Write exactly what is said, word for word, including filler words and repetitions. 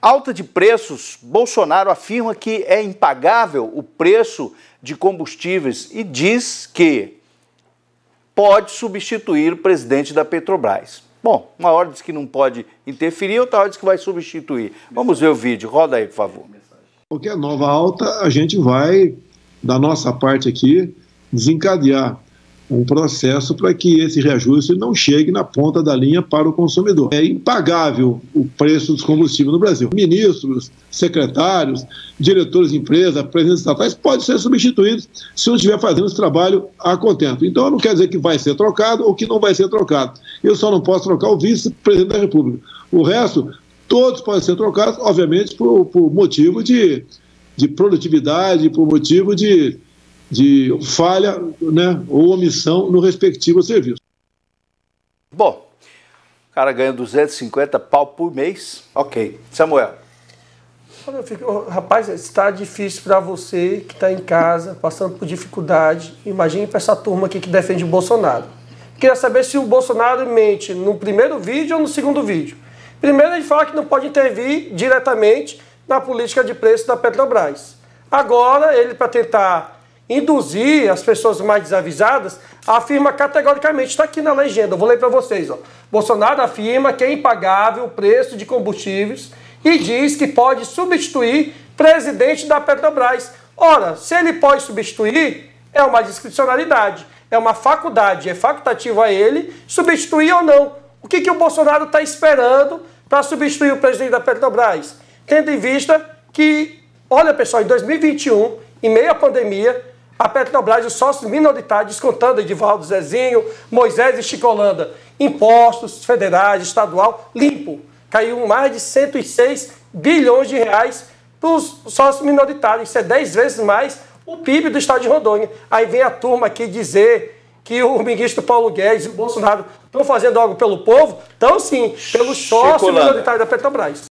Alta de preços, Bolsonaro afirma que é impagável o preço de combustíveis e diz que pode substituir o presidente da Petrobras. Bom, uma hora diz que não pode interferir, outra hora diz que vai substituir. Vamos ver o vídeo, roda aí, por favor. Qualquer nova alta, a gente vai, da nossa parte aqui, desencadear um processo para que esse reajuste não chegue na ponta da linha para o consumidor. É impagável o preço dos combustíveis no Brasil. Ministros, secretários, diretores de empresa, presidentes estatais podem ser substituídos se não estiver fazendo esse trabalho a contento. Então, não quer dizer que vai ser trocado ou que não vai ser trocado. Eu só não posso trocar o vice-presidente da República. O resto, todos podem ser trocados, obviamente, por, por motivo de, de produtividade, por motivo de de falha, né, ou omissão no respectivo serviço. Bom, o cara ganha duzentos e cinquenta pau por mês, ok. Samuel. Eu fico, rapaz, está difícil para você que está em casa, passando por dificuldade. Imagine para essa turma aqui que defende o Bolsonaro. Queria saber se o Bolsonaro mente no primeiro vídeo ou no segundo vídeo. Primeiro, ele fala que não pode intervir diretamente na política de preço da Petrobras. Agora, ele, para tentar induzir as pessoas mais desavisadas, afirma categoricamente, está aqui na legenda, eu vou ler para vocês, ó. Bolsonaro afirma que é impagável o preço de combustíveis e diz que pode substituir presidente da Petrobras. Ora, se ele pode substituir, é uma discricionalidade, é uma faculdade, é facultativo a ele substituir ou não. O que, que o Bolsonaro está esperando para substituir o presidente da Petrobras? Tendo em vista que, olha pessoal, em dois mil e vinte e um, em meio à pandemia, a Petrobras, os sócios minoritários, descontando Edivaldo, Zezinho, Moisés e Chico Holanda, impostos federais, estadual, limpo. Caiu mais de cento e seis bilhões de reais para os sócios minoritários. Isso é dez vezes mais o P I B do estado de Rondônia. Aí vem a turma aqui dizer que o ministro Paulo Guedes e o Bolsonaro estão fazendo algo pelo povo. Então, sim, pelos sócios minoritários da Petrobras.